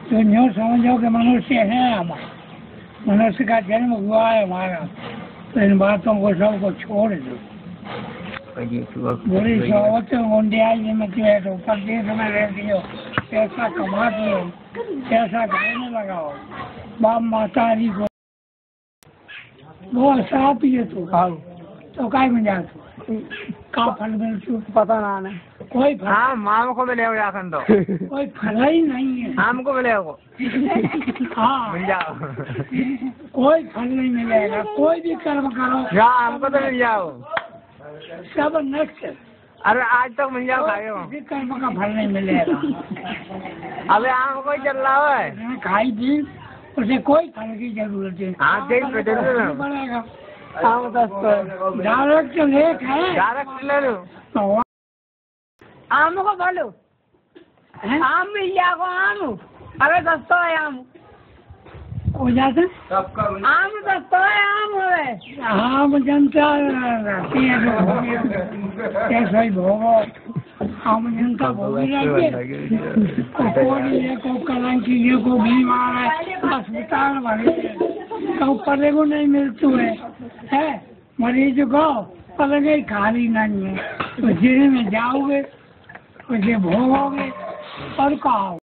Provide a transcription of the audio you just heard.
तो यूँ समझो कि मनुष्य है हमारा, मनुष्य का जन्म हुआ है हमारा, तो इन बातों को सबको छोड़ दो। बुरी सोच मुंडियाई में तो परदेश में रहती हो, पैसा कमाती हो, पैसा घर में लगाओ, बाप मातारी को वो साफ ये तो खाओ तो काय में जातो का फल मिलती पता ना है कोई फल। हाँ माम को मिलेगा जाकर तो कोई फल ही नहीं है। आम को मिलेगा हाँ मिल जाओ कोई फल नहीं मिलेगा, कोई भी कर्म करो या आम को तो मिल जाओ सब नष्ट। अरे आज तक मिल जाओ खाए हो किसी कर्म का फल नहीं मिलेगा। अबे आम को ही चल रहा है खाई थी उसे कोई फल की जरूरत है। हाँ देख पड़ेगा आम डायरेक्ट लेख है डायरेक्ट ले लो तो आम को बोलो आम मिल जाएगा आम अरे सस्ता है आम हो जाता आम सस्ता है आम है आम जनता रहती है जो ऐसा ही भोगो आम जनता भोगी रहती है। कोड़ी है को कलंकी है को बीमार है अस्पताल भरे तो पले को नहीं मिलती है मरीज को पलंग खाली नहीं है तो जिले में जाओगे उसे भोगोगे और कहा